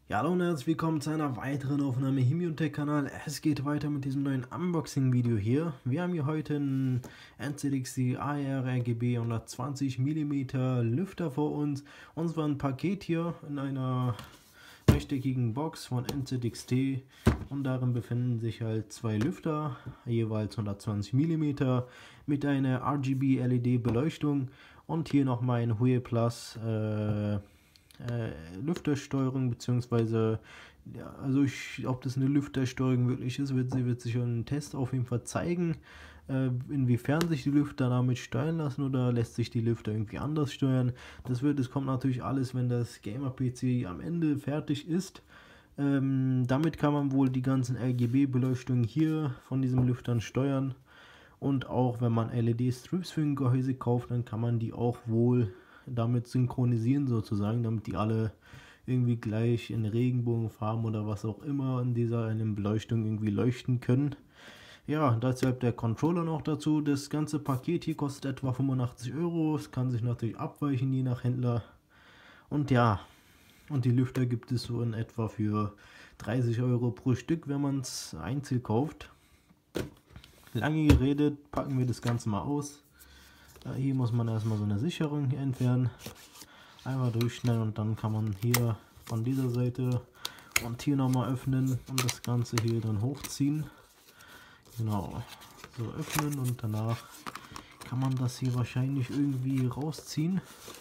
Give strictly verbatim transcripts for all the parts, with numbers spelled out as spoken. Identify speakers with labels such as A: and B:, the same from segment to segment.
A: Ja, hallo und herzlich willkommen zu einer weiteren Aufnahme hier im Himiuntech-Kanal. Es geht weiter mit diesem neuen Unboxing-Video hier. Wir haben hier heute einen N Z X T A R R G B hundertzwanzig Millimeter Lüfter vor uns. Und zwar ein Paket hier in einer rechteckigen Box von N Z X T. Und darin befinden sich halt zwei Lüfter, jeweils hundertzwanzig Millimeter mit einer R G B L E D-Beleuchtung. Und hier noch mein Hue Plus äh, Äh, Lüftersteuerung, beziehungsweise, ja, also ich, ob das eine Lüftersteuerung wirklich ist, wird sie wird sich im Test auf jeden Fall zeigen, äh, inwiefern sich die Lüfter damit steuern lassen oder lässt sich die Lüfter irgendwie anders steuern. Das wird, es kommt natürlich alles, wenn das Gamer-P C am Ende fertig ist. Ähm, damit kann man wohl die ganzen R G B-Beleuchtungen hier von diesen Lüftern steuern. Und auch wenn man L E D-Strips für ein Gehäuse kauft, dann kann man die auch wohl damit synchronisieren sozusagen, damit die alle irgendwie gleich in Regenbogenfarben oder was auch immer in dieser einen Beleuchtung irgendwie leuchten können. Ja, deshalb der Controller noch dazu. Das ganze Paket hier kostet etwa fünfundachtzig Euro. Es kann sich natürlich abweichen, je nach Händler. Und ja, und die Lüfter gibt es so in etwa für dreißig Euro pro Stück, wenn man es einzeln kauft. Lange geredet, packen wir das Ganze mal aus. Ja, hier muss man erstmal so eine Sicherung hier entfernen. Einmal durchschneiden und dann kann man hier von dieser Seite und hier nochmal öffnen und das Ganze hier dann hochziehen. Genau, so öffnen und danach kann man das hier wahrscheinlich irgendwie rausziehen.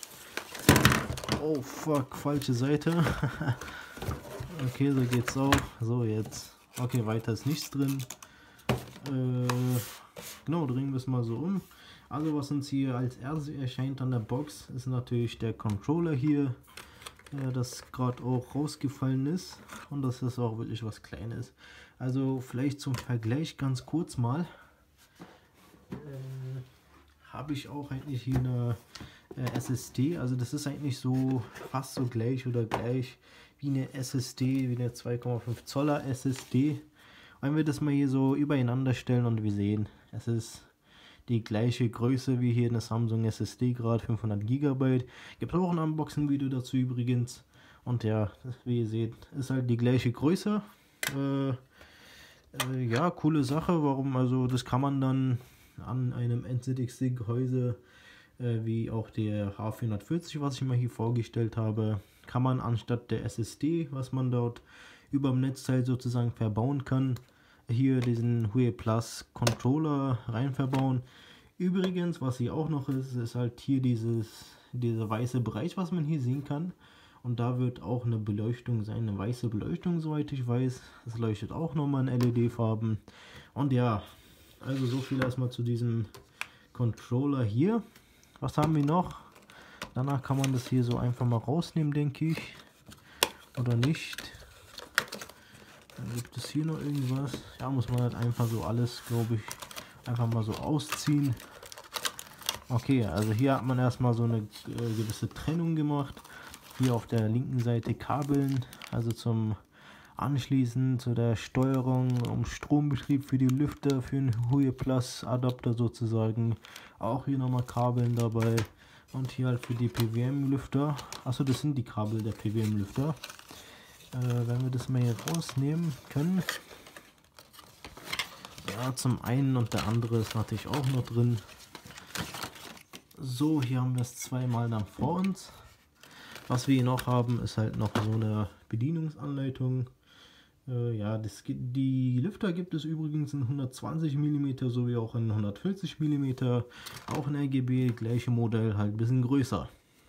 A: Oh fuck, falsche Seite. Okay, so geht's auch. So, jetzt. Okay, weiter ist nichts drin. Äh, genau, drehen wir es mal so um. Also was uns hier als erstes erscheint an der Box, ist natürlich der Controller hier, äh, das gerade auch rausgefallen ist. Und das ist auch wirklich was Kleines. Also vielleicht zum Vergleich ganz kurz mal. Äh, habe ich auch eigentlich hier eine äh, S S D. Also das ist eigentlich so fast so gleich oder gleich wie eine S S D, wie eine zwei Komma fünf Zoller S S D. Wenn wir das mal hier so übereinander stellen und wir sehen, es ist die gleiche Größe wie hier eine Samsung S S D, gerade fünfhundert Gigabyte. Gibt auch ein Unboxing-Video dazu übrigens. Und ja, wie ihr seht, ist halt die gleiche Größe. Äh, äh, ja, coole Sache. Warum? Also das kann man dann an einem N Z X T-Gehäuse, äh, wie auch der H vierhundertvierzig, was ich mal hier vorgestellt habe, kann man anstatt der S S D, was man dort über dem Netzteil sozusagen verbauen kann, hier diesen Hue Plus Controller rein verbauen. Übrigens, was hier auch noch ist, ist halt hier dieses, dieser weiße Bereich, was man hier sehen kann. Und da wird auch eine Beleuchtung sein, eine weiße Beleuchtung, soweit ich weiß. Das leuchtet auch nochmal in L E D-Farben. Und ja, also so viel erstmal zu diesem Controller hier. Was haben wir noch? Danach kann man das hier so einfach mal rausnehmen, denke ich. Oder nicht. Dann gibt es hier noch irgendwas. Ja, muss man halt einfach so alles, glaube ich, einfach mal so ausziehen. Okay, also hier hat man erstmal so eine äh, gewisse Trennung gemacht. Hier auf der linken Seite Kabeln, also zum Anschließen zu der Steuerung, um Strombetrieb für die Lüfter, für den Hue Plus Adapter sozusagen. Auch hier nochmal Kabeln dabei. Und hier halt für die P W M-Lüfter. Achso, das sind die Kabel der P W M-Lüfter. Äh, wenn wir das mal hier rausnehmen können. Ja, zum einen und der andere ist natürlich auch noch drin. So, hier haben wir es zweimal dann vor uns. Was wir hier noch haben, ist halt noch so eine Bedienungsanleitung. Äh, ja, das, die Lüfter gibt es übrigens in hundertzwanzig Millimeter sowie auch in hundertvierzig Millimeter. Auch in R G B, gleiche Modell, halt ein bisschen größer.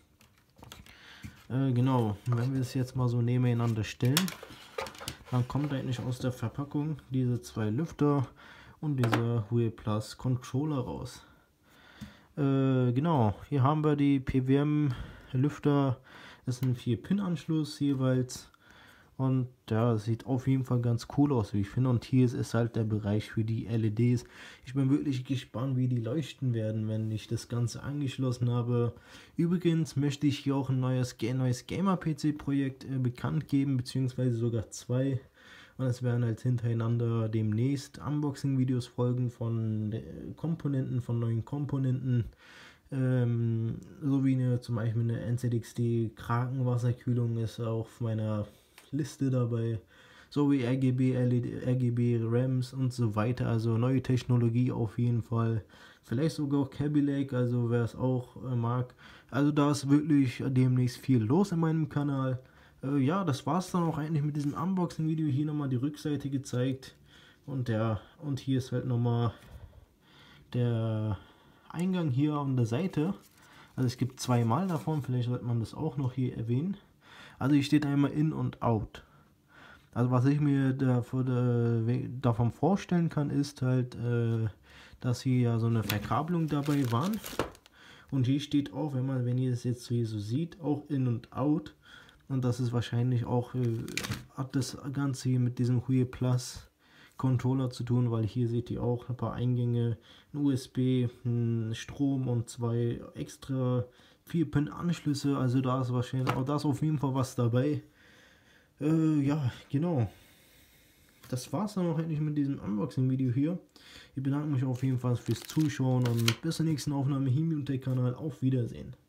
A: Äh, genau, wenn wir es jetzt mal so nebeneinander stellen, dann kommt eigentlich aus der Verpackung diese zwei Lüfter und dieser Hue Plus Controller raus. Äh, genau, hier haben wir die P W M-Lüfter. Das ist ein vier Pin Anschluss jeweils. Und ja, es sieht auf jeden Fall ganz cool aus, wie ich finde. Und hier ist, ist halt der Bereich für die L E Ds. Ich bin wirklich gespannt, wie die leuchten werden, wenn ich das Ganze angeschlossen habe. Übrigens möchte ich hier auch ein neues, neues Gamer-P C-Projekt äh, bekannt geben, beziehungsweise sogar zwei. Und es werden halt hintereinander demnächst Unboxing-Videos folgen von Komponenten, von neuen Komponenten. Ähm, so wie eine, zum Beispiel eine N Z X T Krakenwasserkühlung ist auf meiner Liste dabei, sowie R G B, L E D, R G B, RAMs und so weiter, also neue Technologie auf jeden Fall. Vielleicht sogar auch Kaby Lake, also wer es auch äh, mag. Also da ist wirklich demnächst viel los in meinem Kanal. Äh, ja, das war es dann auch eigentlich mit diesem Unboxing-Video. Hier nochmal die Rückseite gezeigt. Und ja, und hier ist halt nochmal der Eingang hier an der Seite. Also es gibt zweimal davon, vielleicht sollte man das auch noch hier erwähnen. Also hier steht einmal in und out. Also was ich mir davon vorstellen kann, ist halt, äh, dass hier ja so eine Verkabelung dabei waren. Und hier steht auch, wenn man, wenn ihr es jetzt hier so sieht, auch in und out. Und das ist wahrscheinlich auch, äh, hat das Ganze hier mit diesem Huier Plus Controller zu tun, weil hier seht ihr auch ein paar Eingänge, ein U S B, ein Strom und zwei extra vier Pin Anschlüsse. Also da ist wahrscheinlich auch das auf jeden Fall was dabei. Äh, ja, genau. Das war's dann auch endlich mit diesem Unboxing-Video hier. Ich bedanke mich auf jeden Fall fürs Zuschauen und bis zur nächsten Aufnahme hier im Tech-Kanal. Auf Wiedersehen.